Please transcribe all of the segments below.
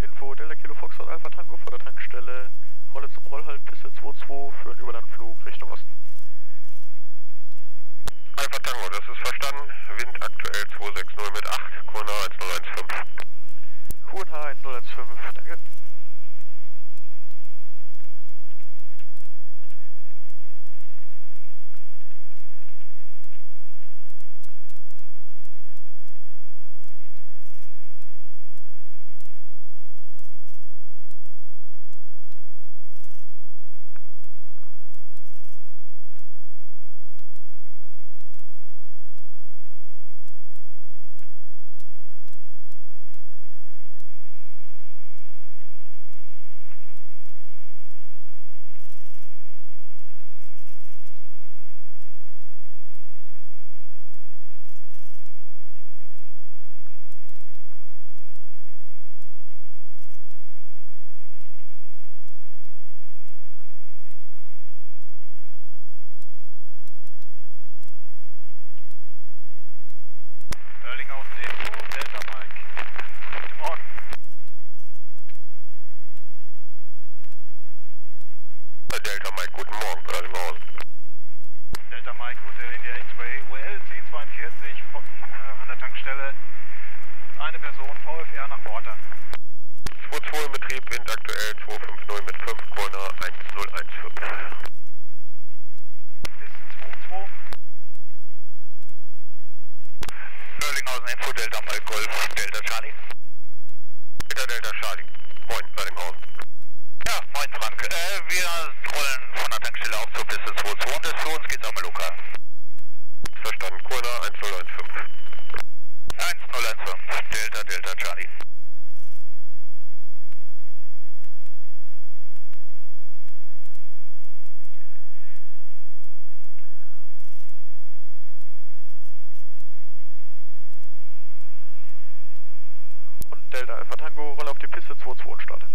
Info Delta Kilo Foxtrot Alpha Tango vor der Tankstelle. Rolle zum Rollhalt, Piste 22 für einen Überlandflug Richtung Osten. Alpha Tango, das ist verstanden. Wind aktuell 260 mit 8, QNH 1015. QNH 1015, danke. Delta Mike, guten Morgen, Erlinghausen. Delta Mike, Hotel India X-Ray, UL C42 an der Tankstelle. Eine Person, VFR nach Porter. 22 in Betrieb, Wind aktuell 250 mit 5, QNH 1015. Bis 22. Erlinghausen, Info Delta Mike, Golf, Delta Charlie. Delta Charlie. Moin, Erlinghausen. Ja, moin Frank. Wir rollen von der Tankstelle auf zur Piste 22 und für uns geht's auch mal lokal. Verstanden, QNH 1015. 1015, Delta Charlie. Und Delta Alpha Tango, Rolle auf die Piste 22 und starte.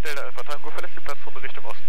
Delta Alpha Tango verlässt die Platzzone Richtung Osten.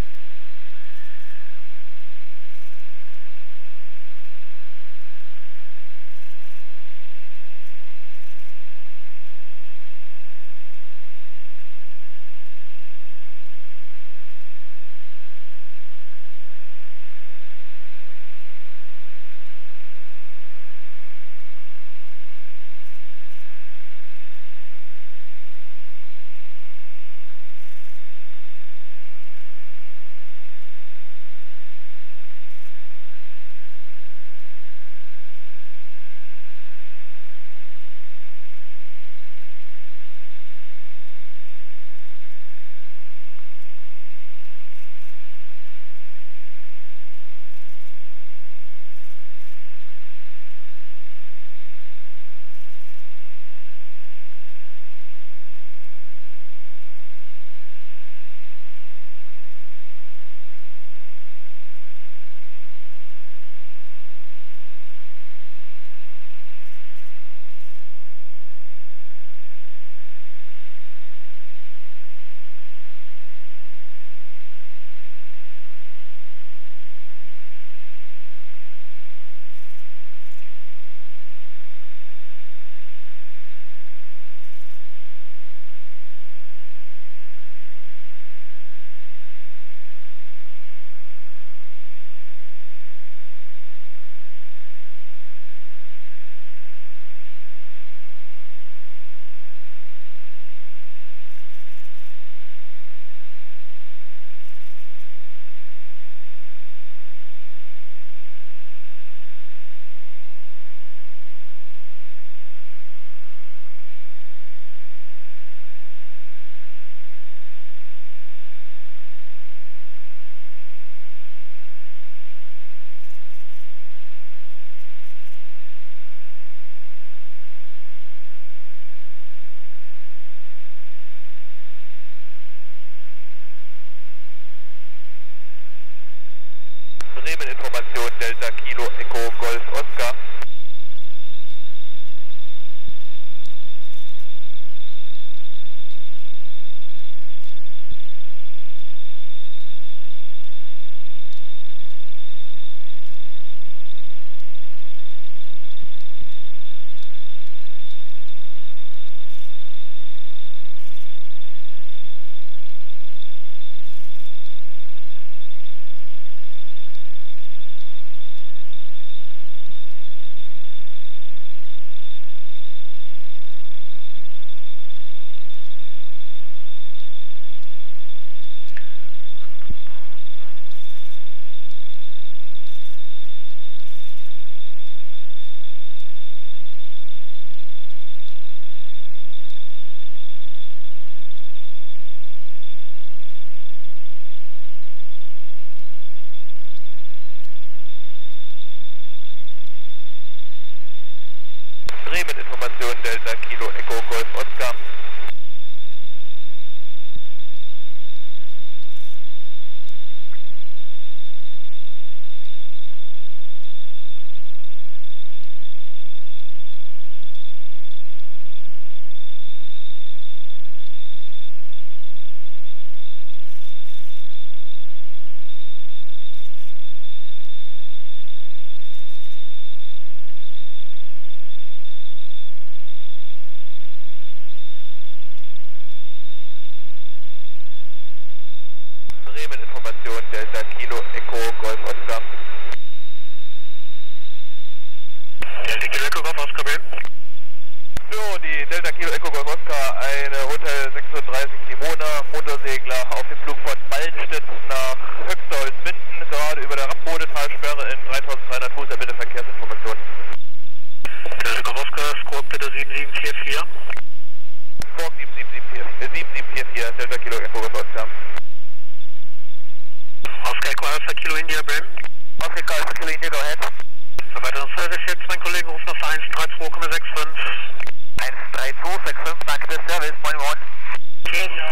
Bremen-Information, Delta Kilo Echo Golf Oscar. Bremen-Information, Delta Kilo Echo Golf Oscar. Bremen-Information, Delta Kilo Echo Golf Oscar. Delta Kilo Echo Golf Oscar, Bremen. So, die Delta Kilo Echo Golf Oscar, eine Hotel 36 Simona, Motorsegler auf dem Flug von Ballenstedt nach Höxterholz-Minden, gerade über der Rambodetalsperre in 3300 Fuß, bitte Verkehrsinformation. Delta Golf Oscar, Squawk bitte 7744. Squawk 7744, Delta Kilo Echo Golf Oscar. Oscar Echo Alpha Kilo India, Bremen. Oscar Echo Alpha Kilo India, go ahead. Für weiteren Service jetzt, mein Kollege ruft auf 132,65. 13265, danke des Service, moin moin. Ja.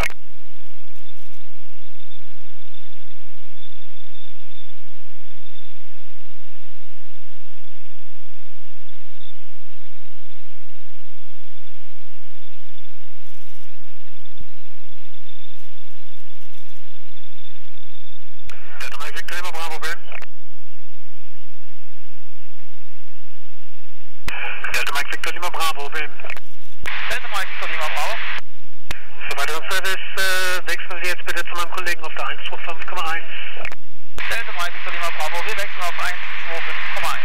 Lima Bravo, Wim. Delta Mike, Victor Lima Bravo. Für weiteren Service wechseln Sie jetzt bitte zu meinem Kollegen auf der 125,1. Delta Mike, Victor Lima Bravo, wir wechseln auf 125,1.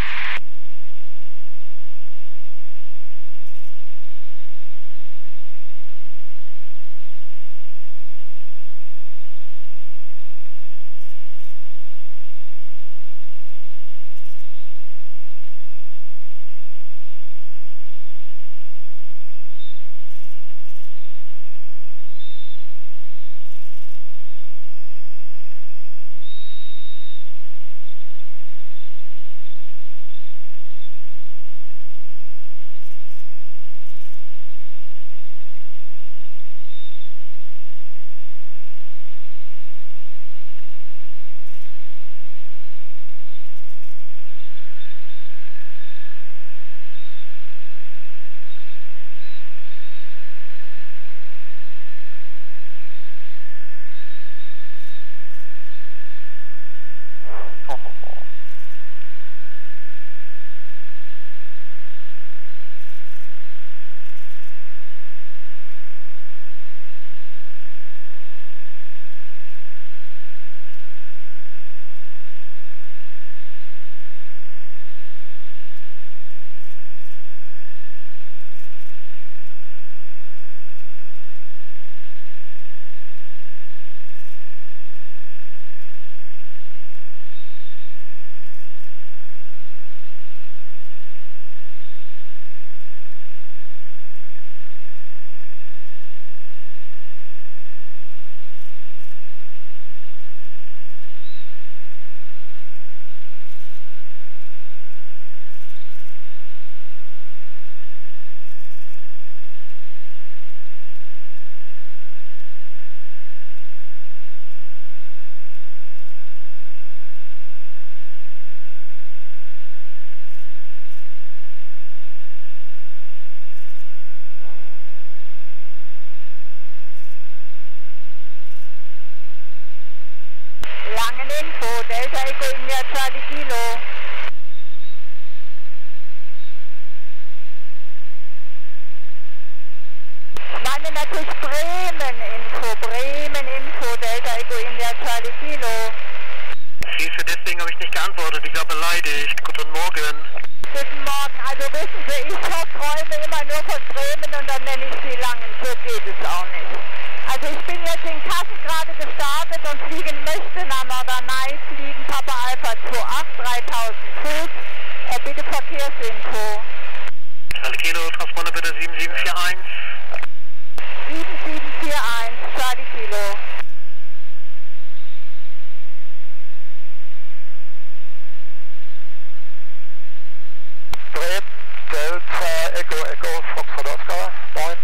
Info, Delta Echo India Charlie Kilo. Lange natürlich Bremen Info, Delta Echo India Charlie Kilo. Siehste, deswegen habe ich nicht geantwortet, ich war beleidigt. Guten Morgen. Guten Morgen, also wissen Sie, ich träume immer nur von Bremen und dann nenne ich Sie Langen, so geht es auch nicht. Also ich bin jetzt in Kassel gerade gestartet und fliegen möchte nach Norderney, fliegen Papa Alpha 28, 3000 Fuß. Bitte Verkehrsinfo. Charlie Kilo, Transponder bitte 7741. 7741, Charlie Kilo. Bremen, Delta, Echo, Foxtrot Oscar, moin.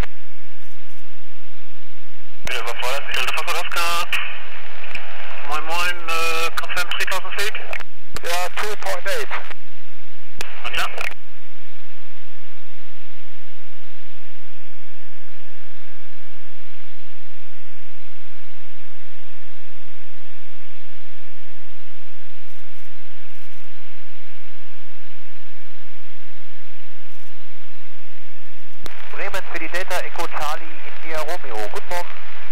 Bitte überfordert Sie? Delta Foxtrot Oscar. Moin moin, confirm 3000 feet. Ja, 2.8. Und klar. Bremen für die Delta Echo Charlie India Romeo. Guten Morgen.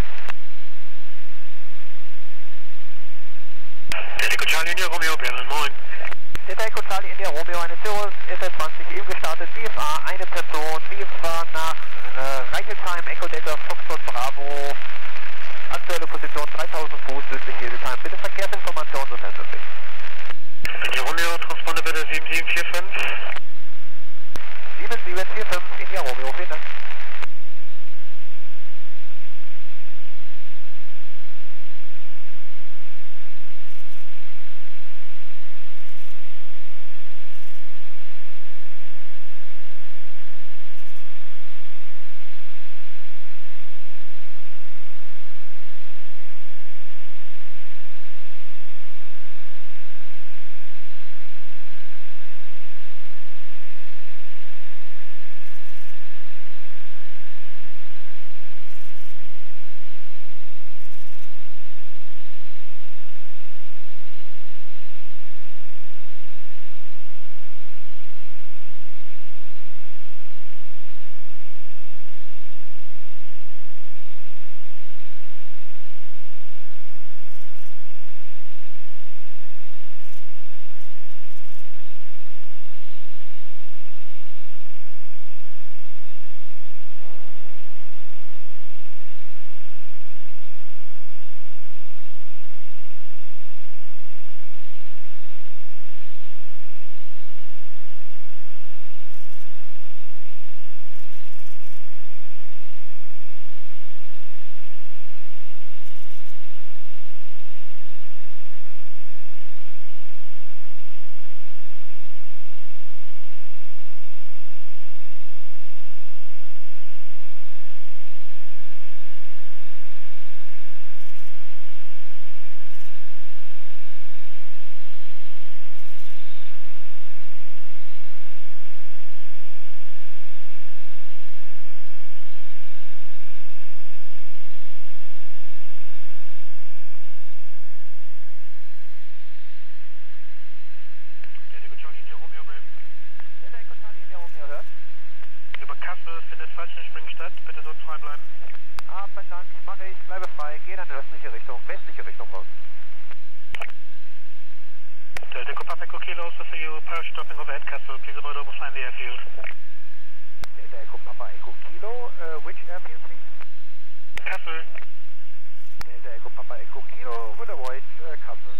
Delta Echo Charlie India Romeo, Bremen, moin. Delta Echo Charlie India Romeo, eine Cirrus SL20 eben gestartet, BFA, eine Person, BFA nach Reichelsheim, Echo Delta Foxtrot Bravo, aktuelle Position 3000 Fuß, südlich Hildesheim. Bitte Verkehrsinformation, so schnell möglich. India Romeo, Transponder bitte 7745. 7745, India Romeo, vielen Dank. Richtung, westliche Richtung raus. Delta Echo Papa Echo Kilo, also for you, parachute dropping overhead Castle, please avoid overflying the airfield. Delta Echo Papa Echo Kilo, which airfield please? Castle. Delta Echo Papa Echo Kilo will avoid Castle.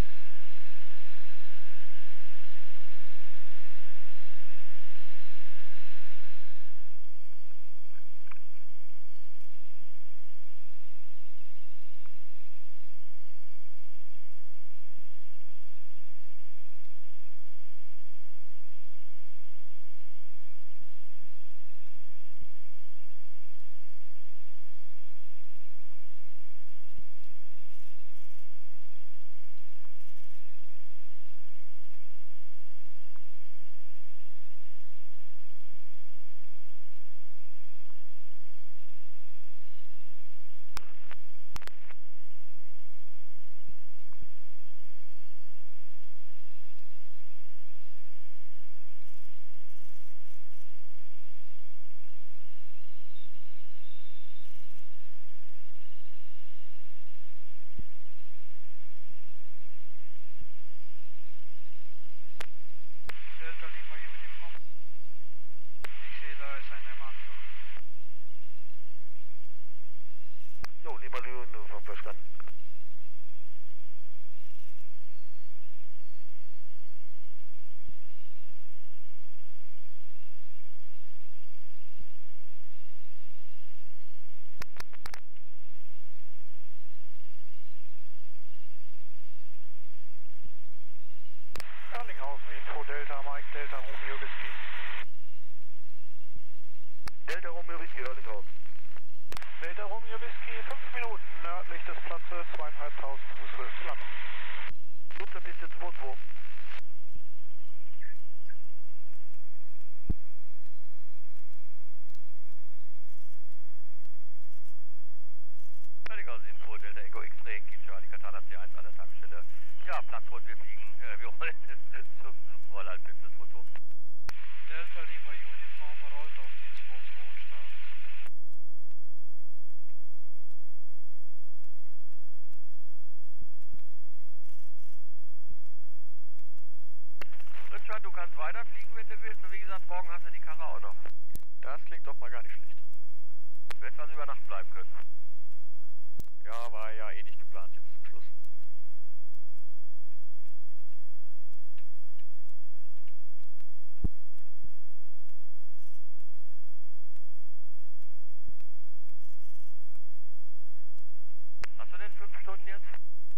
Delta Lima Uniform. Ich sehe, da ist einer im Anflug. Jo, Lima Uniform verstanden. Erlinghausen, Info Delta Mike, Delta Romeo Whiskey. Delta Romeo Whiskey, Erlinghausen. Delta Romeo Whiskey, 5 Minuten nördlich des Platzes, 2.500 Fuß Höhe zur Landung. Luftverpiste 22. Erlinghausen Info, Delta Echo X-Ray, Charlie Katana C1 an der Tankstelle. Ja, Platzrund, wir fliegen, wir rollen zum Rollhaltpiste 22. Delta Lima Uniform rollt auf die 22 und startet. Richard, du kannst weiterfliegen, wenn du willst. Und wie gesagt, morgen hast du die Karre auch noch. Das klingt doch mal gar nicht schlecht. Du hättest also über Nacht bleiben können. Ja, war ja eh nicht geplant jetzt zum Schluss. Hast du denn 5 Stunden jetzt?